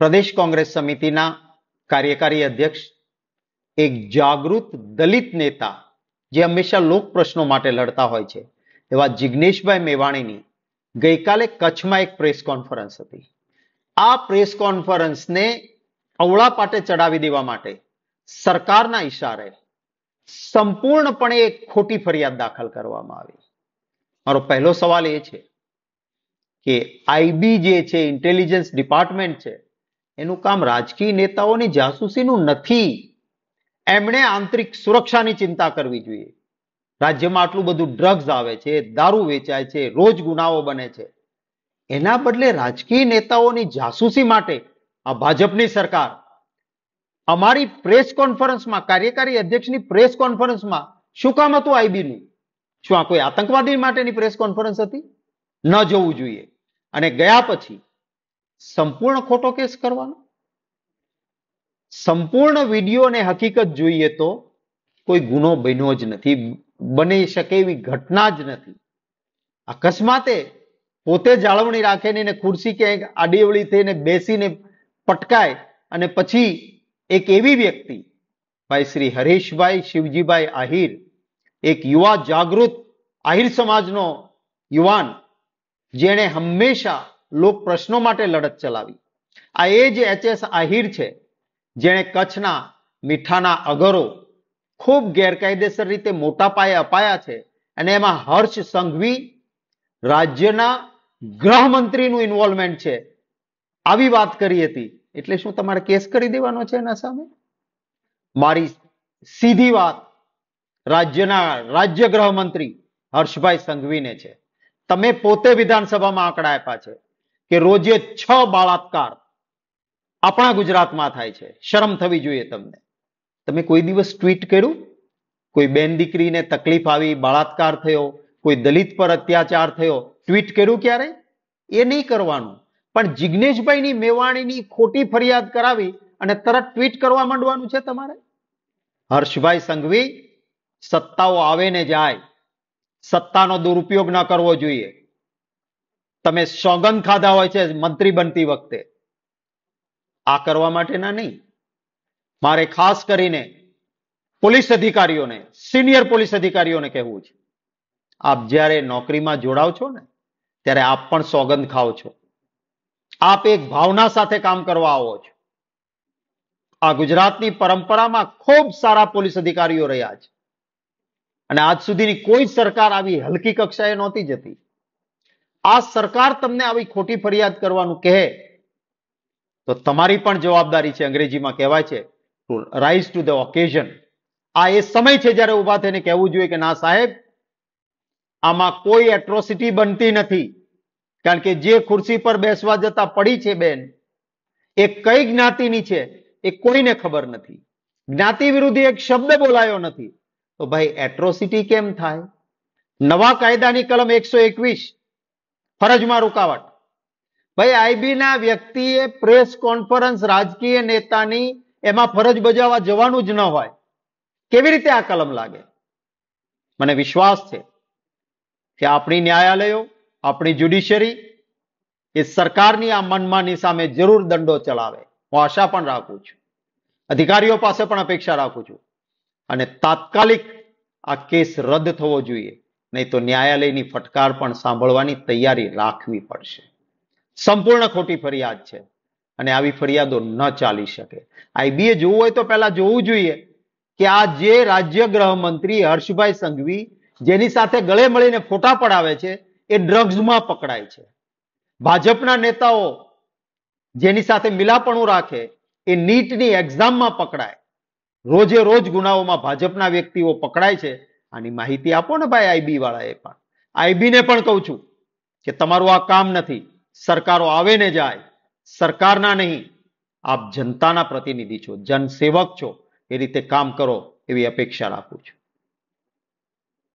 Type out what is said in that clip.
પ્રદેશ કોંગ્રેસ સમિતિના કાર્યકારી અધ્યક્ષ, એક જાગૃત દલિત નેતા જે હંમેશા લોક પ્રશ્નો માટે લડતા હોય છે એવા જિગ્નેશભાઈ મેવાણીની ગઈકાલે કચ્છમાં એક પ્રેસ કોન્ફરન્સ હતી. આ પ્રેસ કોન્ફરન્સને અવળા પાટે ચડાવી દેવા માટે સરકારના ઈશારે સંપૂર્ણપણે એક ખોટી ફરિયાદ દાખલ કરવામાં આવી. મારો પહેલો સવાલ એ છે કે આઈબી જે છે, ઇન્ટેલિજન્સ ડિપાર્ટમેન્ટ છે, એનું કામ રાજકીય નેતાઓની જાસૂસીનું નથી. એમણે આંતરિક સુરક્ષાની ચિંતા કરવી જોઈએ. રાજ્યમાં આટલું બધું ડ્રગ્સ આવે છે, દારૂ વેચાય છે, રોજ ગુનાઓ બને છે. એના બદલે રાજકીય નેતાઓની જાસૂસી માટે આ ભાજપની સરકાર અમારી પ્રેસ કોન્ફરન્સમાં, કાર્યકારી અધ્યક્ષની પ્રેસ કોન્ફરન્સમાં શું કામ હતું આઈબીનું? શું આ કોઈ આતંકવાદી માટેની પ્રેસ કોન્ફરન્સ હતી? ન જવું જોઈએ. અને ગયા પછી સંપૂર્ણ ખોટો કેસ કરવાનો. સંપૂર્ણ વિડીયો અને હકીકત જોઈએ તો કોઈ ગુનો બન્યો જ નથી, બની શકે એવી ઘટના જ નથી. અકસ્માતે પોતે જાળવણી રાખીને ખુરશી ક્યાંક આડીઅવળી થઈને બેસીને પટકાય અને પછી એક એવી વ્યક્તિ ભાઈ શ્રી હરેશભાઈ શિવજીભાઈ આહિર, એક યુવા જાગૃત આહિર સમાજનો યુવાન, જેણે હંમેશા લોક પ્રશ્નો માટે લડત ચલાવી. આ એ જ એચ.એસ. આહિર છે જેણે કચ્છના મીઠાના અગરો ખૂબ ગેરકાયદેસર રીતે મોટા પાયે અપાયા છે અને એમાં હર્ષ સંઘવી રાજ્યના ગૃહમંત્રીનું ઇન્વોલ્વમેન્ટ છે, આવી વાત કરી હતી. એટલે શું તમારે કેસ કરી દેવાનો છે એના સામે? મારી સીધી વાત રાજ્યના રાજ્ય ગૃહમંત્રી હર્ષભાઈ સંઘવીને છે. તમે પોતે વિધાનસભામાં આંકડા આપ્યા છે કે રોજે 6 બળાત્કાર આપણા ગુજરાતમાં થાય છે. શરમ થવી જોઈએ તમને. તમે કોઈ દિવસ ટ્વીટ કર્યું? કોઈ બેન દીકરીને તકલીફ આવી, બળાત્કાર થયો, કોઈ દલિત પર અત્યાચાર થયો, ટ્વીટ કર્યું ક્યારે? એ નહીં કરવાનું. પણ જિગ્નેશભાઈની મેવાણીની ખોટી ફરિયાદ કરાવી અને તરત ટ્વીટ કરવા માંડવાનું છે તમારે? હર્ષભાઈ સંઘવી, સત્તાઓ આવે ને જાય, સત્તાનો દુરુપયોગ ન કરવો જોઈએ. તમે સોગંદ ખાધા હોય છે મંત્રી બનતી વખતે, આ કરવા માટેના નહીં. મારે ખાસ કરીને પોલીસ અધિકારીઓને, સિનિયર પોલીસ અધિકારીઓને કહેવું છે, આપ જ્યારે નોકરીમાં જોડાવ છો ને ત્યારે આપ પણ સોગંદ ખાઓ છો. આપ એક ભાવના સાથે કામ કરવા આવો છો. આ ગુજરાતની પરંપરામાં ખૂબ સારા પોલીસ અધિકારીઓ રહ્યા છે અને આજ સુધીની કોઈ સરકાર આવી હલકી કક્ષાએ નહોતી જતી. આ સરકાર તમને આવી ખોટી ફરિયાદ કરવાનું કહે તો તમારી પણ જવાબદારી છે. અંગ્રેજીમાં કહેવાય છે to rise to the occasion. આ એ સમય છે જ્યારે ઉભા થઈને કહેવું જોઈએ કે ના સાહેબ, આમાં કોઈ એટ્રોસિટી બનતી નથી. કારણ કે જે ખુરશી પર બેસવા જતા પડી છે બેન, એ કઈ જ્ઞાતિની છે એ કોઈને ખબર નથી. જ્ઞાતિ વિરુદ્ધ એક શબ્દ બોલાયો નથી. તો ભાઈ એટ્રોસિટી કેમ થાય? નવા કાયદાની કલમ 121 ફરજમાં રૂકાવટ. ભાઈ આઈબી ના વ્યક્તિએ પ્રેસ કોન્ફરન્સ રાજકીય નેતાની એમાં ફરજ બજાવવા જવાનું જ ન હોય, કેવી રીતે આ કલમ લાગે? મને વિશ્વાસ છે કે આપણી ન્યાયાલયો, આપણી જ્યુડિશિયરી એ સરકારની આ મનમાની સામે જરૂર દંડો ચલાવે. હું આશા પણ રાખું છું, અધિકારીઓ પાસે પણ અપેક્ષા રાખું છું. અને તાત્કાલિક આ કેસ રદ થવો જોઈએ, નહીં તો ન્યાયાલયની ફટકાર પણ સાંભળવાની તૈયારી રાખવી પડશે. સંપૂર્ણ ખોટી ફરિયાદ છે અને આવી ફરિયાદો ન ચાલી શકે. આઈબીએ જોવું હોય તો પહેલા જોવું જોઈએ કે આ જે રાજ્ય ગૃહમંત્રી હર્ષભાઈ સંઘવી જેની સાથે ગળે મળીને ફોટા પડાવે છે એ ડ્રગ્સમાં પકડાય છે. ભાજપના નેતાઓ જેની સાથે મિલાપણું રાખે એ નીટની એક્ઝામમાં પકડાય. રોજે રોજ ગુનાઓમાં ભાજપના વ્યક્તિઓ પકડાય છે. આની માહિતી આપો ને ભાઈ આઈબી વાળાએ પણ. આઈબીને પણ કહું છું કે તમારું આ કામ નથી. સરકારો આવે ને જાય, સરકારના નહીં. આપ જનતાના પ્રતિનિધિ છો, જનસેવક છો, એ રીતે કામ કરો એવી અપેક્ષા રાખું છું.